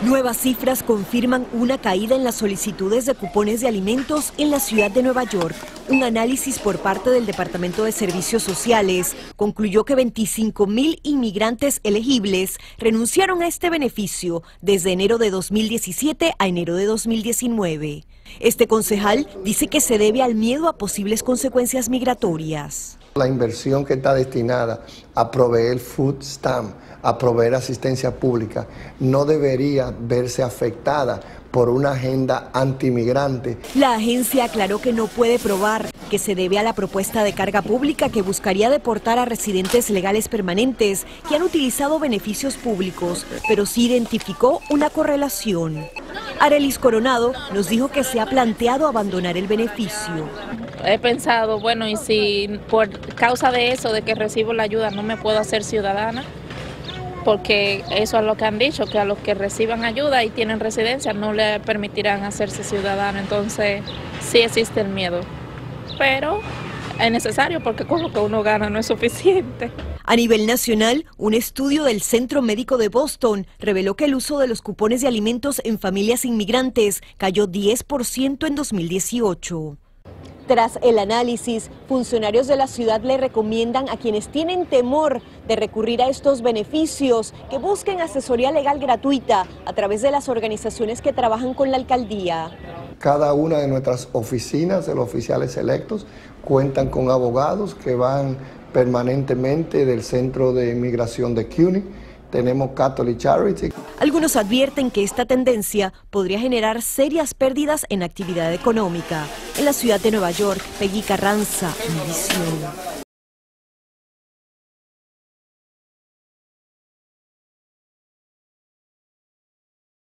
Nuevas cifras confirman una caída en las solicitudes de cupones de alimentos en la ciudad de Nueva York. Un análisis por parte del Departamento de Servicios Sociales concluyó que 25.000 inmigrantes elegibles renunciaron a este beneficio desde enero de 2017 a enero de 2019. Este concejal dice que se debe al miedo a posibles consecuencias migratorias. La inversión que está destinada a proveer food stamp, a proveer asistencia pública, no debería verse afectada por una agenda antimigrante. La agencia aclaró que no puede probar que se debe a la propuesta de carga pública que buscaría deportar a residentes legales permanentes que han utilizado beneficios públicos, pero sí identificó una correlación. Arelis Coronado nos dijo que se ha planteado abandonar el beneficio. He pensado, bueno, y si por causa de eso, de que recibo la ayuda, no me puedo hacer ciudadana, porque eso es lo que han dicho, que a los que reciban ayuda y tienen residencia no le permitirán hacerse ciudadano. Entonces sí existe el miedo, pero es necesario porque con lo que uno gana no es suficiente. A nivel nacional, un estudio del Centro Médico de Boston reveló que el uso de los cupones de alimentos en familias inmigrantes cayó 10% en 2018. Tras el análisis, funcionarios de la ciudad le recomiendan a quienes tienen temor de recurrir a estos beneficios que busquen asesoría legal gratuita a través de las organizaciones que trabajan con la alcaldía. Cada una de nuestras oficinas de los oficiales electos cuentan con abogados que van permanentemente del Centro de Inmigración de CUNY. Tenemos Catholic Charity. Algunos advierten que esta tendencia podría generar serias pérdidas en actividad económica. En la ciudad de Nueva York, Peggy Carranza, Univisión.